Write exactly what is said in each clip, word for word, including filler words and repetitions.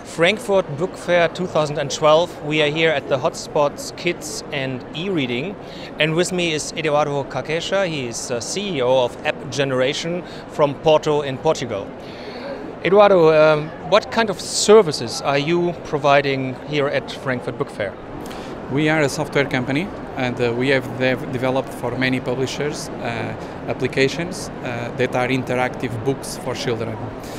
Frankfurt Book Fair two thousand twelve. We are here at the Hotspots Kids and E-Reading, and with me is Eduardo Carqueja. He is uh, C E O of App Generation from Porto in Portugal. Eduardo, um, what kind of services are you providing here at Frankfurt Book Fair? We are a software company, and uh, we have dev developed for many publishers uh, applications uh, that are interactive books for children.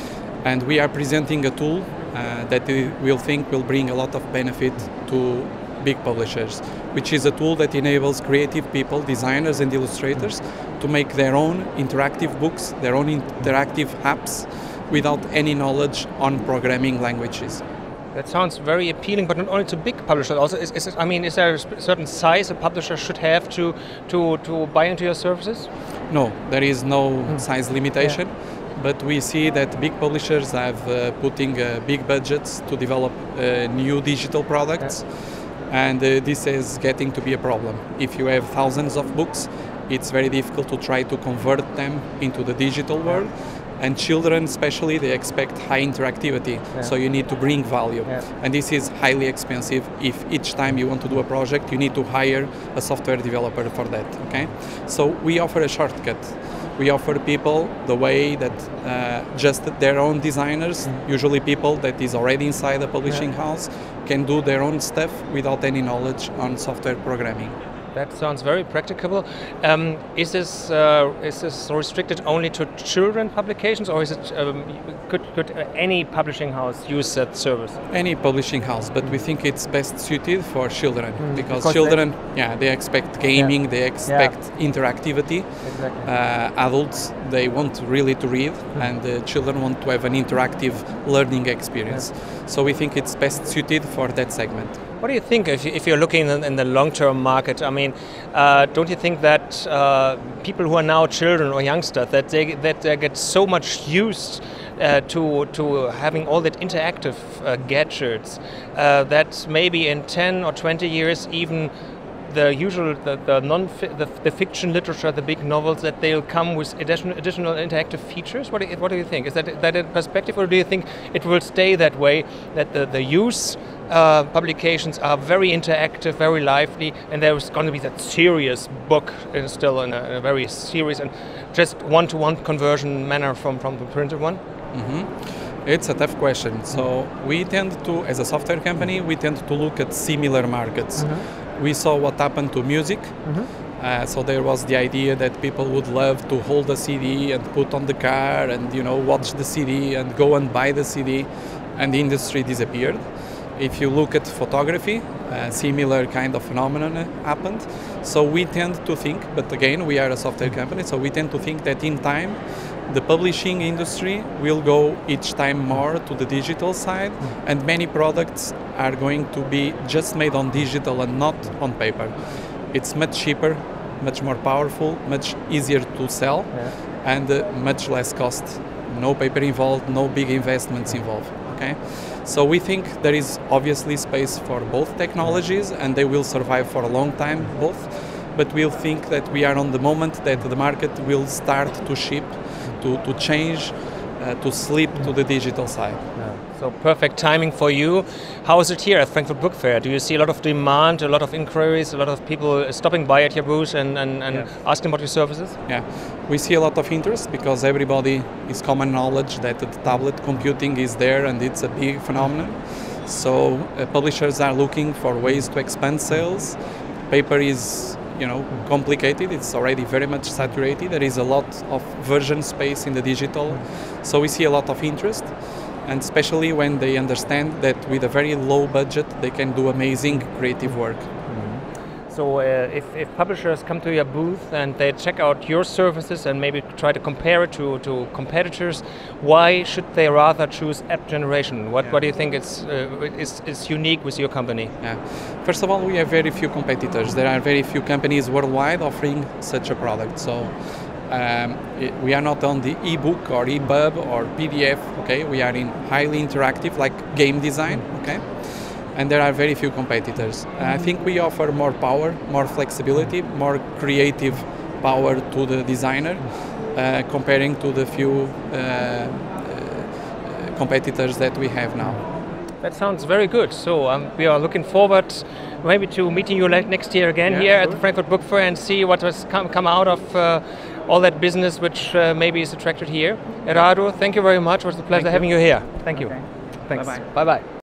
And we are presenting a tool uh, that we will think will bring a lot of benefit to big publishers, which is a tool that enables creative people, designers and illustrators, to make their own interactive books, their own interactive apps, without any knowledge on programming languages. That sounds very appealing, but not only to big publishers. Also, is, is it, I mean, is there a certain size a publisher should have to to to buy into your services? No, there is no mm. size limitation. Yeah. But we see that big publishers have uh, putting uh, big budgets to develop uh, new digital products, yeah. and uh, this is getting to be a problem. If you have thousands of books, it's very difficult to try to convert them into the digital world. And children especially, they expect high interactivity, yeah. so you need to bring value. Yeah. And this is highly expensive. If each time you want to do a project, you need to hire a software developer for that, okay? So we offer a shortcut. We offer people the way that uh, just their own designers, mm. usually people that is already inside a publishing yeah. house, can do their own stuff without any knowledge on software programming. That sounds very practicable. Um, is this uh, is this restricted only to children publications, or is it um, could could any publishing house use that service? Any publishing house, but we think it's best suited for children mm, because, because children, they, yeah, they expect gaming, yeah. they expect yeah. interactivity. Exactly. Uh, adults, they want really to read, mm. and the children want to have an interactive learning experience. Yeah. So we think it's best suited for that segment. What do you think if, you, if you're looking in, in the long-term market? I mean, uh, don't you think that uh, people who are now children or youngsters, that they, that they get so much used uh, to, to having all that interactive uh, gadgets uh, that maybe in ten or twenty years even the usual, the, the non the, the fiction literature, the big novels, that they'll come with additional, additional interactive features? What do you, what do you think? Is that, that a perspective, or do you think it will stay that way, that the, the use Uh, publications are very interactive, very lively, and there's going to be that serious book uh, still in a, in a very serious and just one-to-one conversion manner from, from the printed one? Mm-hmm. It's a tough question. So we tend to, as a software company, we tend to look at similar markets. Mm-hmm. We saw what happened to music. Mm-hmm. Uh, so there was the idea that people would love to hold a C D and put on the car and, you know, watch the C D and go and buy the C D, and the industry disappeared. If you look at photography, a similar kind of phenomenon happened. So we tend to think, but again, we are a software company, so we tend to think that in time, the publishing industry will go each time more to the digital side, and many products are going to be just made on digital and not on paper. It's much cheaper, much more powerful, much easier to sell, yeah. and uh, much less cost. No paper involved, no big investments involved. Okay? So we think there is obviously space for both technologies, and they will survive for a long time, both. But we'll think that we are on the moment that the market will start to shift, to, to change, uh, to slip to the digital side. Yeah. So perfect timing for you. How is it here at Frankfurt Book Fair? Do you see a lot of demand, a lot of inquiries, a lot of people stopping by at your booth and, and, and yeah. asking about your services? Yeah, we see a lot of interest because everybody is common knowledge that the tablet computing is there and it's a big phenomenon. So uh, publishers are looking for ways to expand sales. Paper is, you know, complicated. It's already very much saturated. There is a lot of version space in the digital. So we see a lot of interest. And especially when they understand that with a very low budget, they can do amazing creative work. Mm-hmm. So uh, if, if publishers come to your booth and they check out your services and maybe try to compare it to, to competitors, why should they rather choose App Generation? What, yeah. what do you think is, uh, is, is unique with your company? Yeah. First of all, we have very few competitors. There are very few companies worldwide offering such a product. So. Um, it, we are not on the e-book or e-pub or P D F, okay? We are in highly interactive, like game design, okay? And there are very few competitors. Uh, I think we offer more power, more flexibility, more creative power to the designer, uh, comparing to the few uh, uh, competitors that we have now. That sounds very good. So um, we are looking forward maybe to meeting you like next year again Yeah, here sure. at the Frankfurt Book Fair and see what has come, come out of uh, all that business which uh, maybe is attracted here. Errado, thank you very much. It was a pleasure Thank you. having you here. Thank you. Okay. Thanks. Bye-bye. Bye-bye.